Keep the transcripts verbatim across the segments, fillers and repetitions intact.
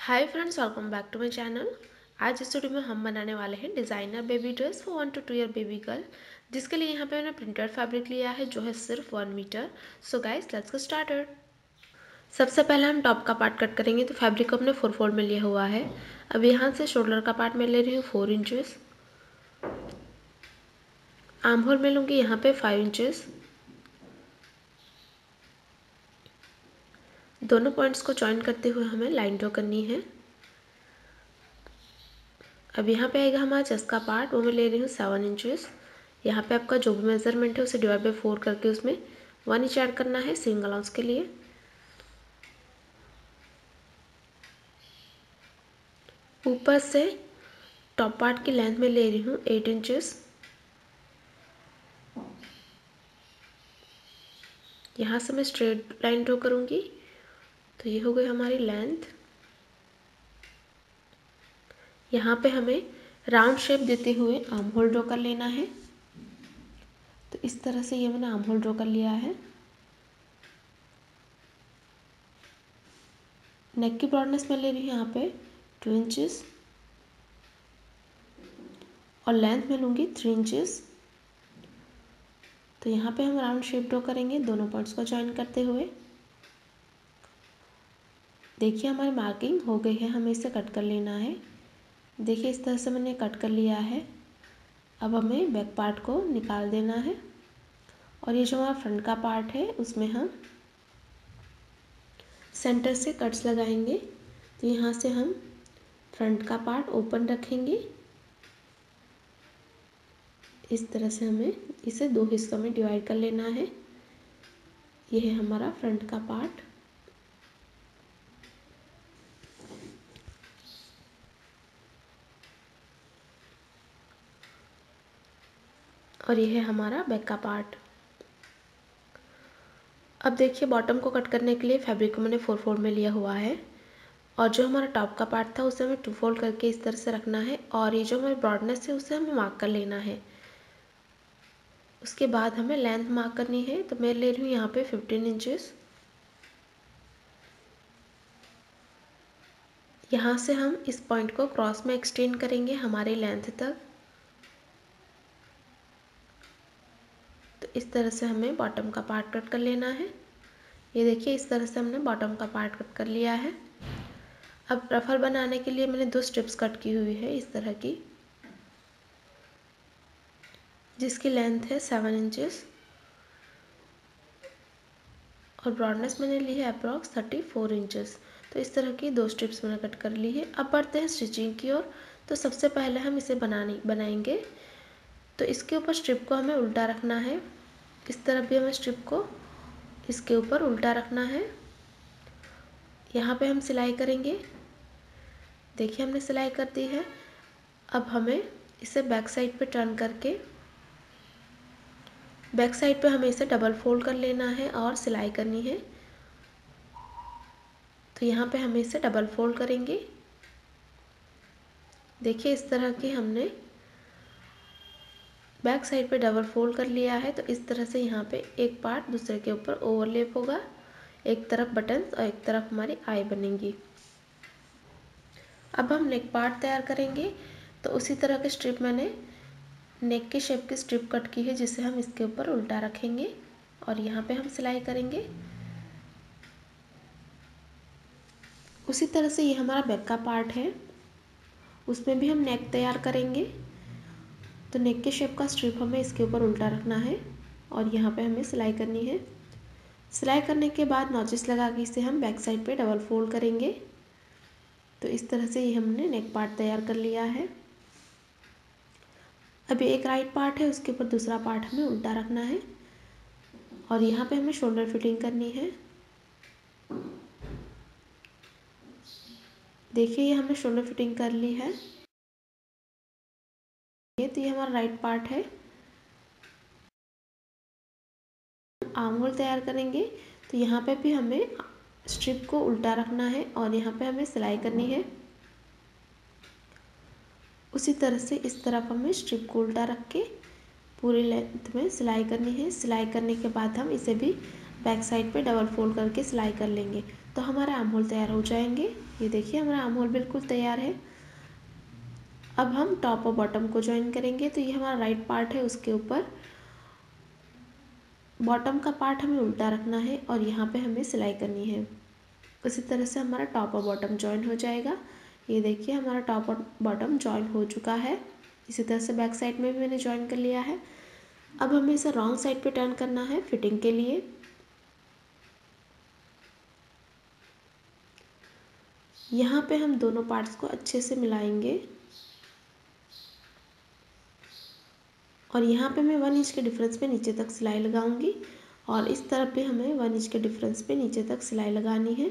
Hi friends, welcome back to my channel. आज इस video में हम बनाने वाले हैं designer baby dress for one two two year baby girl, जिसके लिए यहाँ पे मैंने प्रिंटेड फैब्रिक लिया है जो है सिर्फ one metre. So guys let's get started. सबसे पहले हम टॉप का पार्ट कट करेंगे, तो फैब्रिक को अपने फोर फोल्ड में लिया हुआ है। अब यहाँ से शोल्डर का पार्ट मैं ले रही हूँ फोर इंचेस, आर्म होल में लूँगी यहाँ पे फाइव इंचेस। दोनों पॉइंट्स को जॉइन करते हुए हमें लाइन ड्रॉ करनी है। अब यहाँ पे आएगा हमारा चेस्ट का पार्ट, वो मैं ले रही हूँ सेवन इंचेस। यहाँ पे आपका जो भी मेजरमेंट है उसे डिवाइड बाई फोर करके उसमें वन इंच ऐड करना है सिंगल आउंस के लिए। ऊपर से टॉप पार्ट की लेंथ में ले रही हूँ एट इंचेस। यहाँ से मैं स्ट्रेट लाइन ड्रॉ करूँगी, तो ये हो गई हमारी लेंथ। यहाँ पे हमें राउंड शेप देते हुए आर्म होल ड्रॉ कर लेना है। तो इस तरह से ये मैंने आर्म होल ड्रॉ कर लिया है। नेक की ब्रॉडनेस में ले रही हूँ यहाँ पे टू इंचेस और लेंथ में लूँगी थ्री इंचेस। तो यहाँ पे हम राउंड शेप ड्रॉ करेंगे दोनों पॉइंट्स को जॉइन करते हुए। देखिए हमारी मार्किंग हो गई है, हमें इसे कट कर लेना है। देखिए इस तरह से मैंने कट कर लिया है। अब हमें बैक पार्ट को निकाल देना है और ये जो हमारा फ्रंट का पार्ट है उसमें हम सेंटर से कट्स लगाएंगे। तो यहाँ से हम फ्रंट का पार्ट ओपन रखेंगे। इस तरह से हमें इसे दो हिस्सों में डिवाइड कर लेना है। यह है हमारा फ्रंट का पार्ट और यह है हमारा बैक का पार्ट। अब देखिए बॉटम को कट करने के लिए फैब्रिक को मैंने फोर फोल्ड में लिया हुआ है और जो हमारा टॉप का पार्ट था उसे हमें टू फोल्ड करके इस तरह से रखना है और ये जो हमारी ब्रॉडनेस है उसे हमें मार्क कर लेना है। उसके बाद हमें लेंथ मार्क करनी है, तो मैं ले रही हूँ यहाँ पे फिफ्टीन इंचेस। यहाँ से हम इस पॉइंट को क्रॉस में एक्सटेंड करेंगे हमारी लेंथ तक। तो इस तरह से हमें बॉटम का पार्ट कट कर लेना है। ये देखिए इस तरह से हमने बॉटम का पार्ट कट कर लिया है। अब रफल बनाने के लिए मैंने दो स्ट्रिप्स कट की हुई है इस तरह की, जिसकी लेंथ है सेवन इंचेस और ब्रॉडनेस मैंने ली है अप्रॉक्स थर्टी फोर इंचेस। तो इस तरह की दो स्ट्रिप्स मैंने कट कर ली है। अब बढ़ते हैं स्टिचिंग की ओर। तो सबसे पहले हम इसे बनाने बनाएंगे। तो इसके ऊपर स्ट्रिप को हमें उल्टा रखना है। इस तरफ भी हमें स्ट्रिप को इसके ऊपर उल्टा रखना है। यहाँ पे हम सिलाई करेंगे। देखिए हमने सिलाई कर दी है। अब हमें इसे बैक साइड पे टर्न करके बैक साइड पे हमें इसे डबल फोल्ड कर लेना है और सिलाई करनी है। तो यहाँ पे हमें इसे डबल फोल्ड करेंगे। देखिए इस तरह की हमने बैक साइड पे डबल फोल्ड कर लिया है। तो इस तरह से यहाँ पे एक पार्ट दूसरे के ऊपर ओवरलैप होगा। एक तरफ बटन्स और एक तरफ हमारी आई बनेंगी। अब हम नेक पार्ट तैयार करेंगे। तो उसी तरह के स्ट्रिप मैंने नेक के शेप की स्ट्रिप कट की है, जिसे हम इसके ऊपर उल्टा रखेंगे और यहाँ पे हम सिलाई करेंगे। उसी तरह से ये हमारा बैक का पार्ट है, उसमें भी हम नेक तैयार करेंगे। तो नेक के शेप का स्ट्रिप हमें इसके ऊपर उल्टा रखना है और यहाँ पे हमें सिलाई करनी है। सिलाई करने के बाद नॉचेस लगा के इसे हम बैक साइड पे डबल फोल्ड करेंगे। तो इस तरह से ये हमने नेक पार्ट तैयार कर लिया है। अभी एक राइट पार्ट है, उसके ऊपर दूसरा पार्ट हमें उल्टा रखना है और यहाँ पे हमें शोल्डर फिटिंग करनी है। देखिए ये हमने शोल्डर फिटिंग कर ली है। ये तो ये हमारा राइट पार्ट है। आर्म होल तैयार करेंगे। तो यहाँ पे भी हमें स्ट्रिप को उल्टा रखना है और यहाँ पे हमें सिलाई करनी है। उसी तरह से इस तरफ हमें स्ट्रिप को उल्टा रख के पूरी लेंथ में सिलाई करनी है। सिलाई करने के बाद हम इसे भी बैक साइड पे डबल फोल्ड करके सिलाई कर लेंगे। तो हमारे आर्म होल तैयार हो जाएंगे। ये देखिए हमारा आर्म होल बिल्कुल तैयार है। अब हम टॉप और बॉटम को ज्वाइन करेंगे। तो ये हमारा राइट पार्ट है, उसके ऊपर बॉटम का पार्ट हमें उल्टा रखना है और यहाँ पे हमें सिलाई करनी है। उसी तरह से हमारा टॉप और बॉटम ज्वाइन हो जाएगा। ये देखिए हमारा टॉप और बॉटम ज्वाइन हो चुका है। इसी तरह से बैक साइड में भी मैंने ज्वाइन कर लिया है। अब हमें इसे रॉन्ग साइड पे टर्न करना है फिटिंग के लिए। यहाँ पे हम दोनों पार्ट्स को अच्छे से मिलाएंगे और यहाँ पे मैं वन इंच के डिफरेंस पे नीचे तक सिलाई लगाऊंगी और इस तरफ भी हमें वन इंच के डिफरेंस पे नीचे तक सिलाई लगानी है।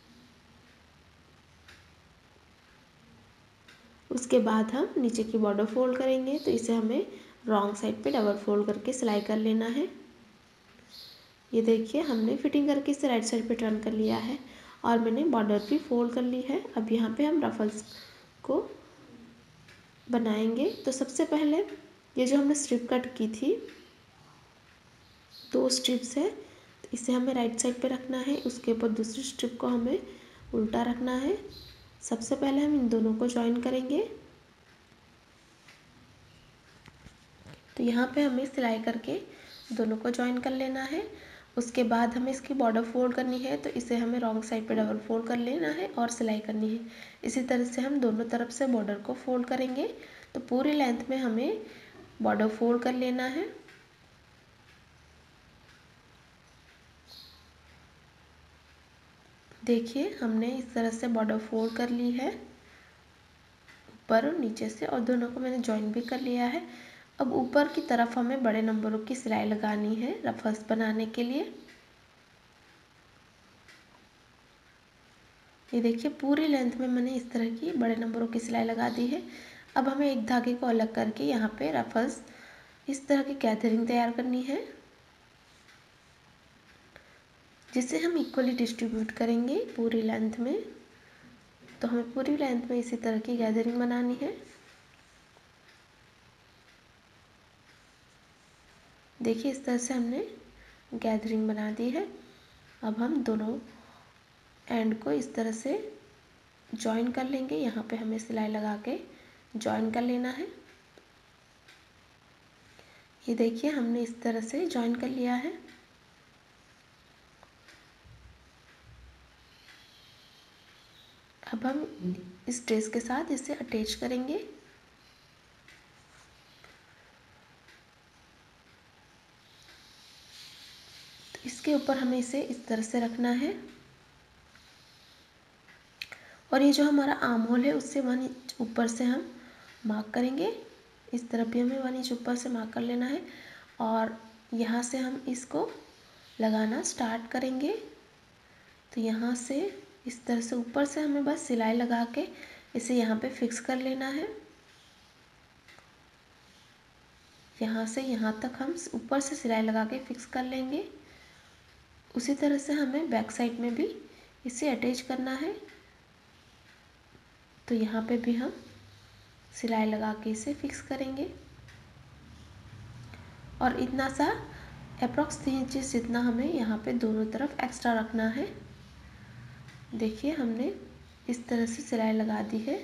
उसके बाद हम नीचे की बॉर्डर फोल्ड करेंगे। तो इसे हमें रॉन्ग साइड पे डबल फोल्ड करके सिलाई कर लेना है। ये देखिए हमने फिटिंग करके इसे राइट साइड पे टर्न कर लिया है और मैंने बॉर्डर भी फोल्ड कर ली है। अब यहाँ पे हम रफल्स को बनाएंगे। तो सबसे पहले ये जो हमने स्ट्रिप कट की थी, दो स्ट्रिप्स है, तो इसे हमें राइट साइड पे रखना है। उसके ऊपर दूसरी स्ट्रिप को हमें उल्टा रखना है। सबसे पहले हम इन दोनों को ज्वाइन करेंगे। तो यहाँ पे हमें सिलाई करके दोनों को ज्वाइन कर लेना है। उसके बाद हमें इसकी बॉर्डर फोल्ड करनी है। तो इसे हमें रॉन्ग साइड पे डबल फोल्ड कर लेना है और सिलाई करनी है। इसी तरह से हम दोनों तरफ से बॉर्डर को फोल्ड करेंगे। तो पूरी लेंथ में हमें बॉर्डर फोल्ड कर लेना है। देखिए हमने इस तरह से बॉर्डर फोल्ड कर ली है ऊपर और नीचे से, और दोनों को मैंने ज्वाइन भी कर लिया है। अब ऊपर की तरफ हमें बड़े नंबरों की सिलाई लगानी है रफल्स बनाने के लिए। ये देखिए पूरी लेंथ में मैंने इस तरह की बड़े नंबरों की सिलाई लगा दी है। अब हमें एक धागे को अलग करके यहाँ पे रफल्स इस तरह की गैदरिंग तैयार करनी है, जिसे हम इक्वली डिस्ट्रीब्यूट करेंगे पूरी लेंथ में। तो हमें पूरी लेंथ में इसी तरह की गैदरिंग बनानी है। देखिए इस तरह से हमने गैदरिंग बना दी है। अब हम दोनों एंड को इस तरह से जॉइन कर लेंगे। यहाँ पे हमें सिलाई लगा के जॉइन कर लेना है। ये देखिए हमने इस तरह से जॉइन कर लिया है। अब हम इस ड्रेस के साथ इसे अटैच करेंगे। तो इसके ऊपर हमें इसे इस तरह से रखना है और ये जो हमारा आर्म होल है उससे वन इंच ऊपर से हम मार्क करेंगे। इस तरफ भी हमें वन इंच ऊपर से मार्क कर लेना है और यहाँ से हम इसको लगाना स्टार्ट करेंगे। तो यहाँ से इस तरह से ऊपर से हमें बस सिलाई लगा के इसे यहाँ पे फिक्स कर लेना है। यहाँ से यहाँ तक हम ऊपर से सिलाई लगा के फिक्स कर लेंगे। उसी तरह से हमें बैक साइड में भी इसे अटैच करना है। तो यहाँ पे भी हम सिलाई लगा के इसे फिक्स करेंगे और इतना सा अप्रॉक्स थ्री इंचेस जितना हमें यहाँ पे दोनों तरफ एक्स्ट्रा रखना है। देखिए हमने इस तरह से सिलाई लगा दी है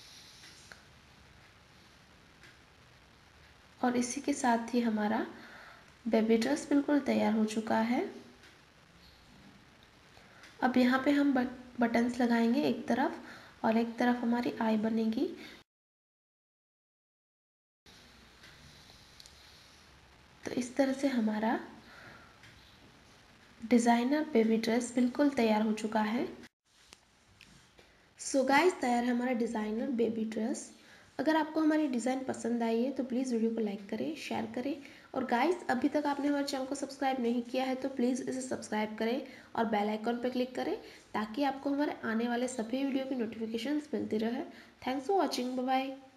और इसी के साथ ही हमारा बेबी ड्रेस बिल्कुल तैयार हो चुका है। अब यहाँ पे हम बटन्स लगाएंगे एक तरफ और एक तरफ हमारी आई बनेगी। तो इस तरह से हमारा डिज़ाइनर बेबी ड्रेस बिल्कुल तैयार हो चुका है। सो गाइस तैयार है हमारा डिज़ाइनर बेबी ड्रेस। अगर आपको हमारी डिज़ाइन पसंद आई है तो प्लीज़ वीडियो को लाइक करें, शेयर करें और गाइस अभी तक आपने हमारे चैनल को सब्सक्राइब नहीं किया है तो प्लीज़ इसे सब्सक्राइब करें और बेल आइकॉन पर क्लिक करें ताकि आपको हमारे आने वाले सभी वीडियो की नोटिफिकेशंस मिलती रहे। Thanks for watching, bye bye.